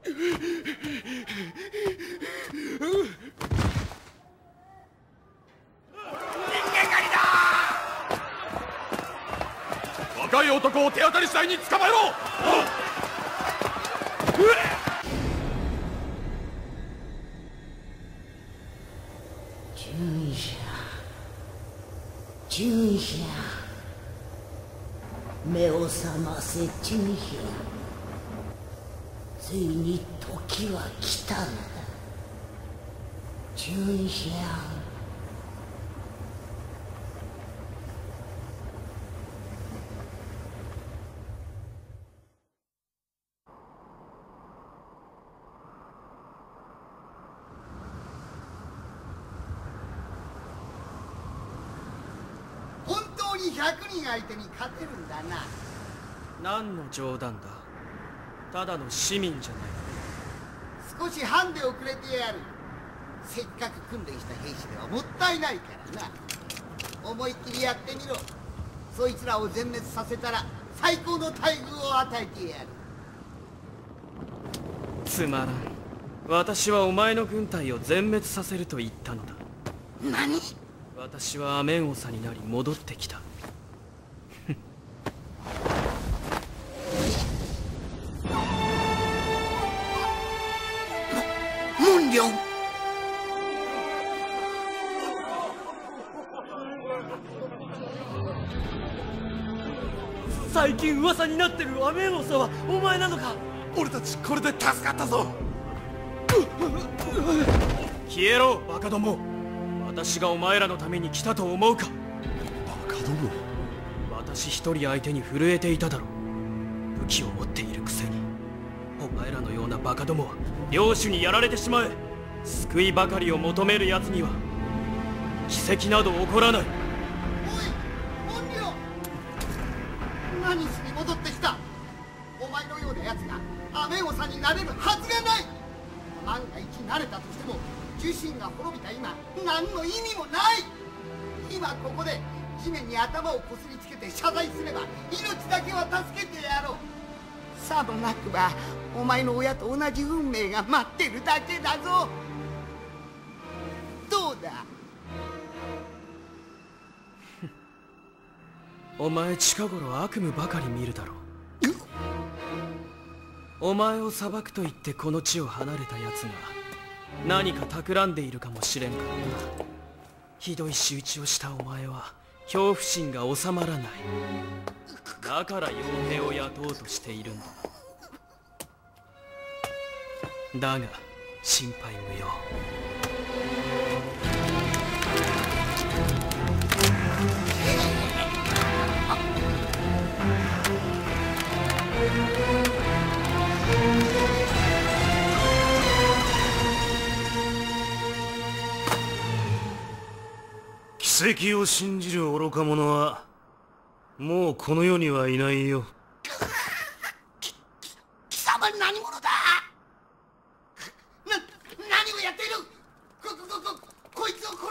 若い男を手当たり次第に捕まえろ。 従者、目を覚ませ従者。ついに時は来たのだ。従者。 100人相手に勝てるんだな。 何の冗談だ。ただの市民じゃない。 少しハンデをくれてやる。せっかく訓練した兵士ではもったいないからな。思いっきりやってみろ。そいつらを全滅させたら最高の待遇を与えてやる。 つまらん。私はお前の軍隊を全滅させると言ったのだ。 何？ 私はアメンオサになり戻ってきた。 モンリョン。 最近噂になってるアメンオサはお前なのか？ 俺たちこれで助かったぞ。 消えろバカども。私がお前らのために来たと思うか？ バカども。 私一人相手に震えていただろう。武器を持っているくせに。お前らのようなバカどもは領主にやられてしまえ。救いばかりを求める奴には奇跡など起こらない。 おいモンリョン、何しに戻ってきた？お前のような奴がアメンオサになれるはずがない。万が一なれたとしても自身が滅びた今何の意味もない。今ここで地面に頭をこすりつけて謝罪すれば命だけは助けてやろう。さもなくばお前の親と同じ運命が待ってるだけだぞ。どうだ？ お前近頃悪夢ばかり見るだろう。お前を裁くと言ってこの地を離れた奴が何か企んでいるかもしれんからな。ひどい仕打ちをしたお前は恐怖心が収まらない。だから傭兵を雇おうとしているんだ。だが心配無用。 奇跡を信じる愚か者はもうこの世にはいないよ。 貴様何者だ？何をやっている？こいつを殺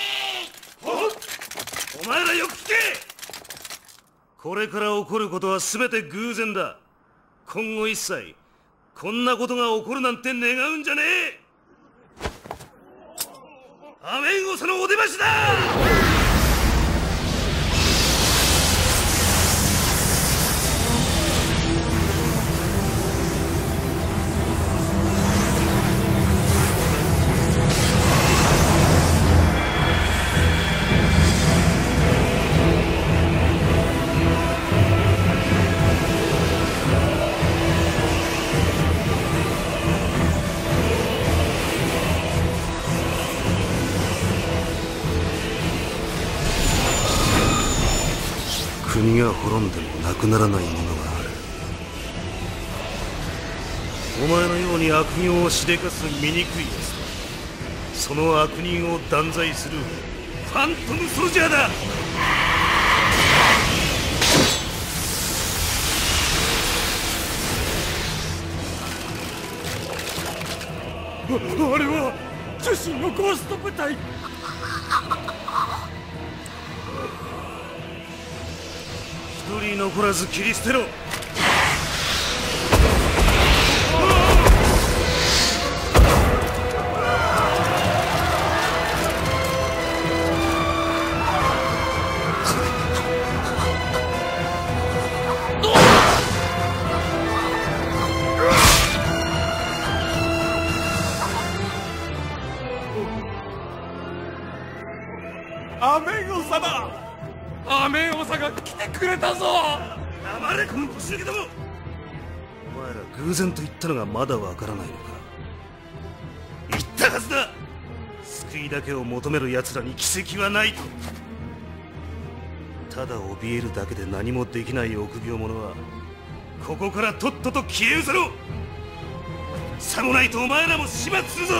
せ！ お前らよく聞け。これから起こることは全て偶然だ。今後一切こんなことが起こるなんて願うんじゃねえ。アメンオサのお出ましだ。国が滅んでもなくならないものがある。お前のように悪行をしでかす醜いやつはその悪人を断罪するファントムソルジャーだ。 あれは自身のゴースト部隊。 一人残らず切り捨てろ。 アメンオサだ。アメンオサが来てくれたぞ。 黙れこの腰抜けども。お前ら偶然と言ったのがまだわからないのか。言ったはずだ。救いだけを求める奴らに奇跡はないと。ただ怯えるだけで何もできない臆病者はここからとっとと消え失せろ。さもないとお前らも始末するぞ。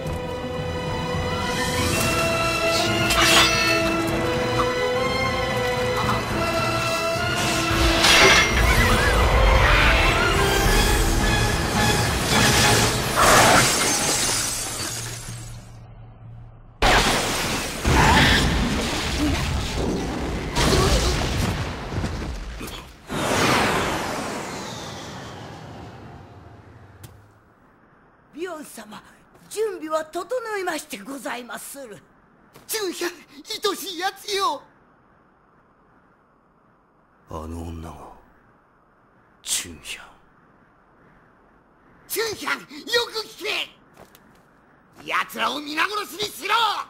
ビョン様、準備は整いましてございまする。 チュンヒャン、愛しいやつよ。 あの女がチュンヒャン。 チュンヒャン、よく聞け。奴らを皆殺しにしろ。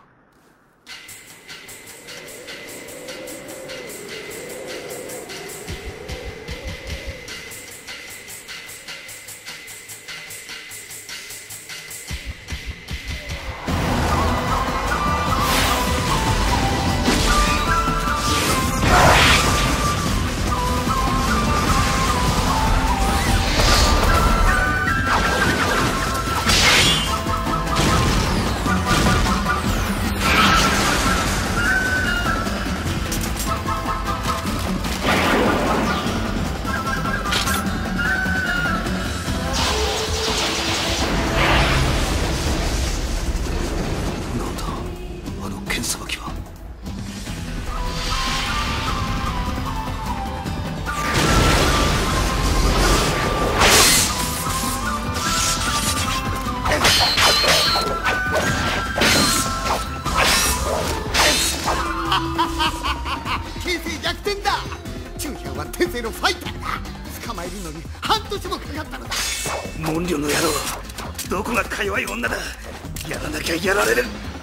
形勢逆転だ。チュンヒャンは天性のファイターだ。捕まえるのに半年もかかったのだ。 モンリョの野郎、どこがか弱い女だ。やらなきゃやられる。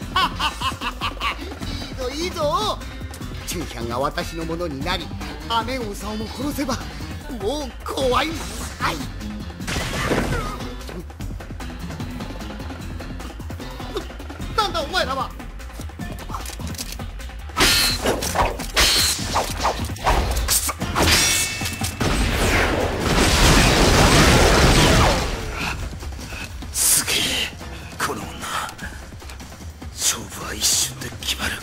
いいぞいいぞ。チュンヒャンが私のものになり、アメンオサをも殺せばもう怖いものはない。なんだお前らは。 すげえ、この女。勝負は一瞬で決まる。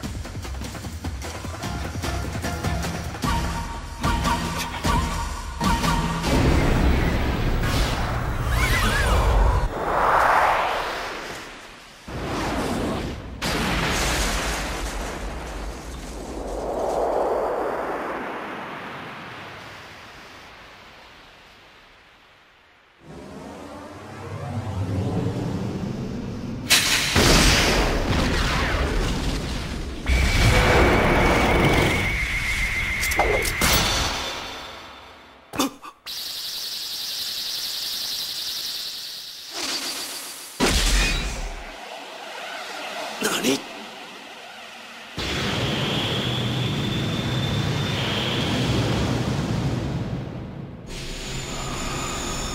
何？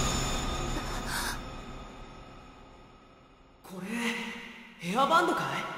これヘアバンドかい？